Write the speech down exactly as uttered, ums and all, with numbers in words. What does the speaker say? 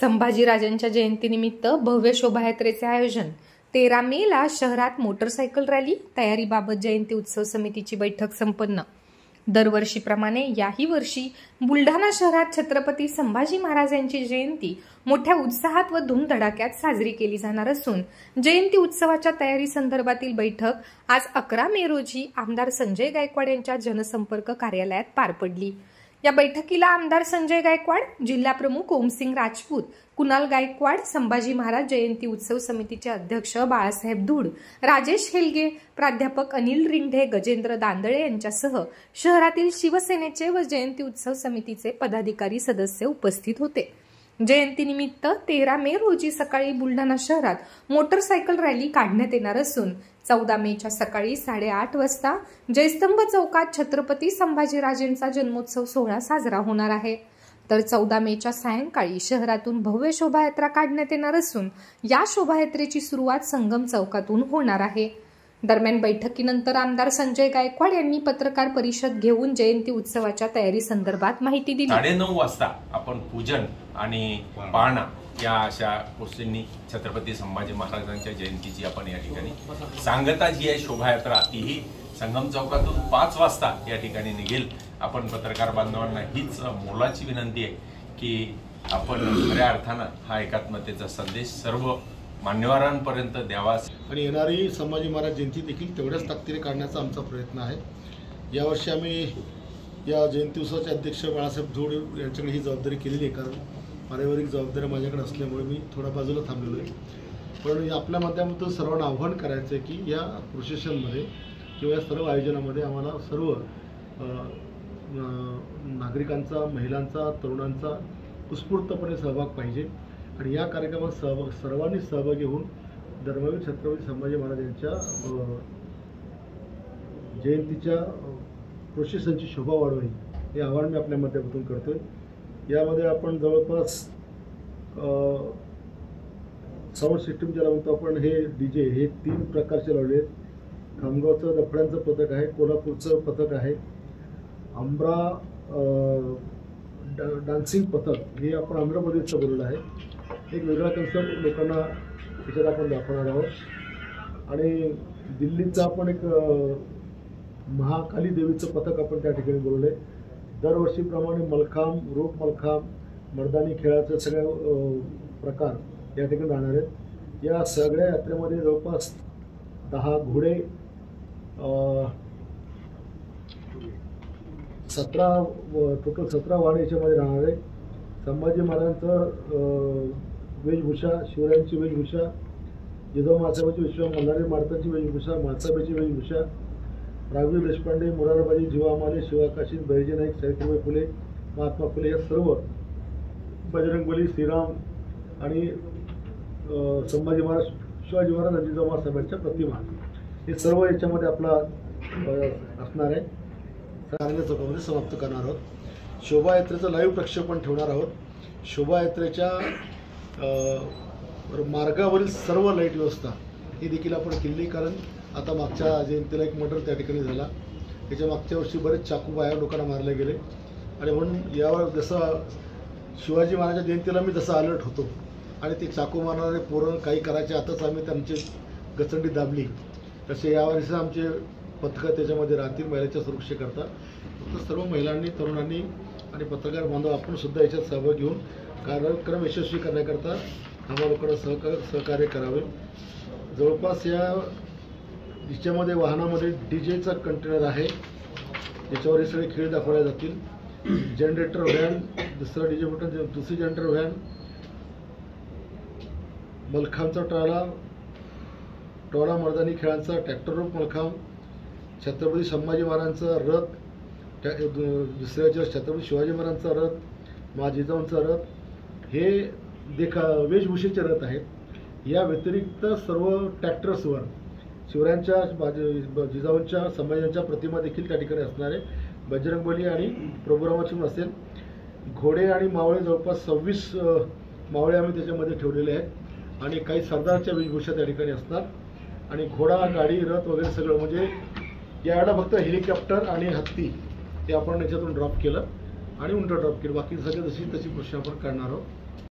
संभाजीराजांच्या जयंतीनिमित्त भव्य शोभायात्रेचे आयोजन। तेरा मे ला शहरात मोटरसायकल रॅली तयारीबाबत जयंती उत्सव समितीची बैठक संपन्न। दरवर्षीप्रमाणे याही वर्षी बुलढाणा शहरात छत्रपती संभाजी महाराज यांची जयंती मोठ्या उत्साहात व धूमधडाक्यात साजरी केली जाणार असून जयंती उत्सवाच्या तयारी संदर्भातील बैठक आज अकरा मे रोजी आमदार संजय गायकवाड यांच्या जनसंपर्क कार्यालयात पार पडली। या बैठकीला आमदार संजय गायकवाड, जिल्हा प्रमुख ओमसिंग राजपूत, कुणाल गायकवाड, संभाजी महाराज जयंती उत्सव समितीचे अध्यक्ष बाळासाहेब धूड, राजेश हेलगे, प्राध्यापक अनिल रिंढे, गजेंद्र दांदळे यांच्यासह शहरातील शिवसेनेचे व जयंती उत्सव समितीचे पदाधिकारी सदस्य उपस्थित होते। जयंतीनिमित्त तेरा मे रोजी सकाळी बुलढाणा शहरात मोटरसायकल रॅली काढण्यात येणार असून चौदा मेच्या सकाळी साडेआठ वाजता जयस्तंभ चौकात छत्रपती संभाजीराजेंचा जन्मोत्सव सोहळा साजरा होणार आहे। तर चौदा मेच्या सायंकाळी शहरातून भव्य शोभायात्रा काढण्यात येणार असून या शोभायात्रेची सुरुवात संगम चौकातून होणार आहे। दरम्यान बैठकीनंतर आमदार संजय गायकवाड यांनी पत्रकार परिषद घेऊन जयंती उत्सवाच्या तयारी संदर्भात माहिती दिली। साडे नऊ वाजता आपण पूजन आणि पाळणा या अशा गोष्टींनी छत्रपती संभाजी महाराजांच्या जयंतीची आपण या ठिकाणी सांगता जी आहे शोभायात्रा तीही संगम चौकातून पाच वाजता या ठिकाणी निघेल। आपण पत्रकार बांधवांना हीच मोलाची विनंती आहे की आपण खऱ्या अर्थानं हा एकात्मतेचा संदेश सर्व मान्यवरांपर्यंत द्यावा आणि येणारी संभाजी महाराज जयंती देखील तेवढ्याच ताकदीने काढण्याचा आमचा प्रयत्न आहे। यावर्षी आम्ही या जयंती उत्सवाचे अध्यक्ष बाळासाहेब धूड यांच्याकडे ही जबाबदारी केलेली आहे, कारण पारिवारिक जबाबदारी माझ्याकडे असल्यामुळे मी थोडा बाजूला थांबलेलो आहे। पण आपल्या माध्यमातून सर्वांना आव्हान करायचं आहे की या प्रोसेशनमध्ये किंवा या सर्व आयोजनामध्ये आम्हाला सर्व नागरिकांचा, महिलांचा, तरुणांचा उत्स्फूर्तपणे सहभाग पाहिजे आणि या कार्यक्रमात सहभाग सर्वांनी सहभागी होऊन धर्मवीर छत्रपती संभाजी महाराज यांच्या जयंतीच्या प्रोसेसनची शोभा वाढवावी हे आवाहन मी आपल्या माध्यमातून करतोय। यामध्ये आपण जवळपास साऊंड सिस्टीम ज्याला म्हणतो आपण, हे डीजे हे तीन प्रकारचे लावले आहेत। खामगावचं दफड्यांचं पथक आहे, कोल्हापूरचं पथक आहे, आंब्रा डान्सिंग पथक हे आपण आंध्र प्रदेशचं बोललं आहे। एक वेगळा कन्सेप्ट लोकांना याच्यात आपण दाखवणार आहोत आणि दिल्लीचं आपण एक महाकाली देवीचं पथक आपण त्या ठिकाणी बोलवलं आहे। दरवर्षीप्रमाणे मलखांब, रोप मलखांब, मर्दानी खेळाचे सगळे प्रकार या ठिकाणी राहणार आहेत। या सगळ्या यात्रेमध्ये जवळपास दहा घोडे, सतरा टोटल सतरा वाहन याच्यामध्ये राहणार आहे। संभाजी महाराजांचं वेशभूषा, शिवरायांची वेशभूषा, जिजाऊ मासाहेबांची वेशभूषा, मल्हारी मार्तांची वेशभूषा, मासाहेबांची वेशभूषा, राघवी देशपांडे, मोरारबाजी, जीवामाले, शिवाकाशी, बहिर्जी नाईक, सावित्रीबाई फुले, महात्मा फुले या सर्व, बजरंगबली, श्रीराम आणि संभाजी महाराज, शिवाजी महाराज आणि जिजाऊ मासाहेबांच्या प्रतिमा हे सर्व याच्यामध्ये आपला असणार आहे। कारंजा चौकामध्ये समाप्त करणार आहोत। शोभायात्रेचं लाईव्ह प्रक्षेपण ठेवणार आहोत। शोभायात्रेच्या मार्गावरील सर्व लाईट व्यवस्था ही देखील आपण केली, कारण आता मागच्या जयंतीला एक मर्डर त्या ठिकाणी झाला, त्याच्या मागच्या वर्षी बरेच चाकू बाहेर लोकांना मारले गेले आणि म्हणून यावर जसं शिवाजी महाराजांच्या जयंतीला मी जसं अलर्ट होतो आणि ते चाकू मारणारे पोरं काही करायचे, आताच आम्ही त्यांची गचंडी दाबली, तसे यावर्षी आमचे पथकं त्याच्यामध्ये राहतील महिलांच्या सुरक्षेकरता। तर सर्व महिलांनी, तरुणांनी आणि पत्रकार बांधव आपण सुद्धा याच्यात सहभाग घेऊन कार्यक्रम यशस्वी करण्याकरता आम्हा लोकांना सहकार सहकार्य करावे। जवळपास या याच्यामध्ये वाहनामध्ये डीजेचा कंटेनर आहे, ज्याच्यावर हे सगळे खेळ दाखवले जातील। जनरेटर व्हॅन, दुसरा डीजे बटन, दुसरी जनरेटर व्हॅन, मलखांबचा टाळा, टोळा मर्दानी खेळांचा, ट्रॅक्टर रोप मलखांब, छत्रपती संभाजी महाराजांचा रथ, दुसऱ्याच्या छत्रपती शिवाजी महाराजांचा रथ, मा जिजाऊंचा रथ, हे देखा वेशभूषेचे रथ आहेत। या व्यतिरिक्त सर्व ट्रॅक्टर्सवर शिवरायांच्या, जिजाऊंच्या, संभाजींच्या प्रतिमा देखील त्या ठिकाणी असणार आहे। बजरंगबली आणि प्रभुरामाची असेल। घोडे आणि मावळे, जवळपास सव्वीस मावळे आम्ही त्याच्यामध्ये ठेवलेले आहेत आणि काही सरदारच्या वेशभूषा त्या ठिकाणी असणार आणि घोडा, गाडी, रथ वगैरे सगळं, म्हणजे यावेळेला फक्त हेलिकॉप्टर आणि हत्ती हे आपण याच्यातून ड्रॉप केलं आणि उंट ड्रॉप केलं, बाकी सगळं जशी तशी गोष्टी आपण करणार आहोत।